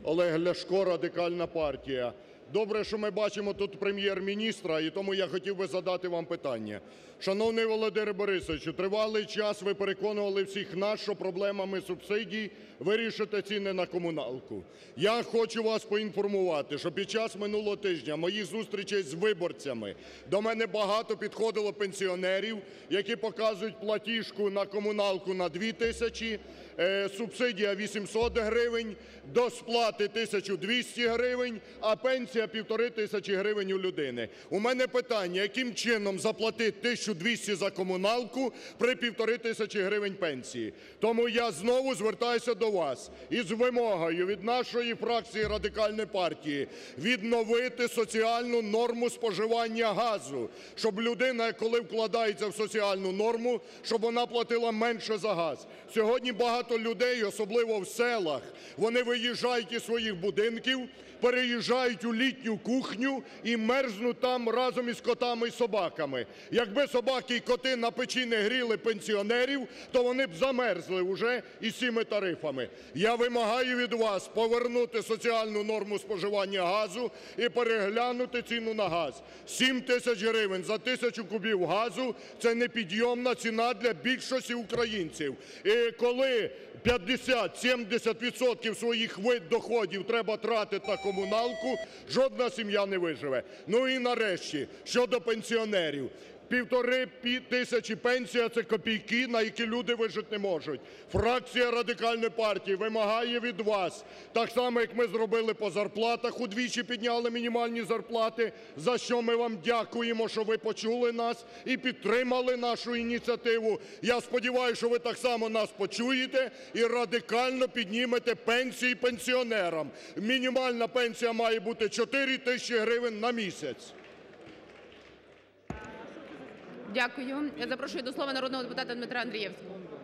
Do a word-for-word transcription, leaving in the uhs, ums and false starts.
Олег Ляшко, Радикальна партія. Добре, що ми бачимо тут Прем'єр-міністра, і тому я хотів би задати вам питання. Шановний Володимире Борисовичу, тривалий час ви переконували всіх нас, що проблемами субсидій вирішите ціни на комуналку. Я хочу вас поінформувати, що під час минулого тижня моїх зустрічей з виборцями до мене багато підходило пенсіонерів, які показують платіжку на комуналку на дві тисячі, субсидія вісімсот гривень, до сплати тисяча двісті гривень, а пенсія півтори тисячі гривень у людини. У мене питання: яким чином заплатити тисячу двісті за комуналку при півтори тисячі гривень пенсії? Тому я знову звертаюся до вас із вимогою від нашої фракції Радикальної партії відновити соціальну норму споживання газу, щоб людина, коли вкладається в соціальну норму, щоб вона платила менше за газ. Сьогодні багато людей, особливо в селах, вони виїжджають із своїх будинків, переїжджають у літню кухню і мерзнуть там разом із котами і собаками. Якби собаки і коти на печі не гріли пенсіонерів, то вони б замерзли уже із цими тарифами. Я вимагаю від вас повернути соціальну норму споживання газу і переглянути ціну на газ. сім тисяч гривень за тисячу кубів газу – це непідйомна ціна для більшості українців. І коли п'ятдесят - сімдесят відсотків своїх доходів треба тратити на комуналку, жодна сім'я не виживе. Ну і нарешті, щодо пенсіонерів. Півтори тисячі пенсія – це копійки, на які люди вижити не можуть. Фракція Радикальної партії вимагає від вас, так само, як ми зробили по зарплатах, удвічі підняли мінімальні зарплати, за що ми вам дякуємо, що ви почули нас і підтримали нашу ініціативу. Я сподіваюся, що ви так само нас почуєте і радикально піднімете пенсії пенсіонерам. Мінімальна пенсія має бути чотири тисячі гривень на місяць. Дякую. Я запрошую до слова народного депутата Дмитра Андрієвського.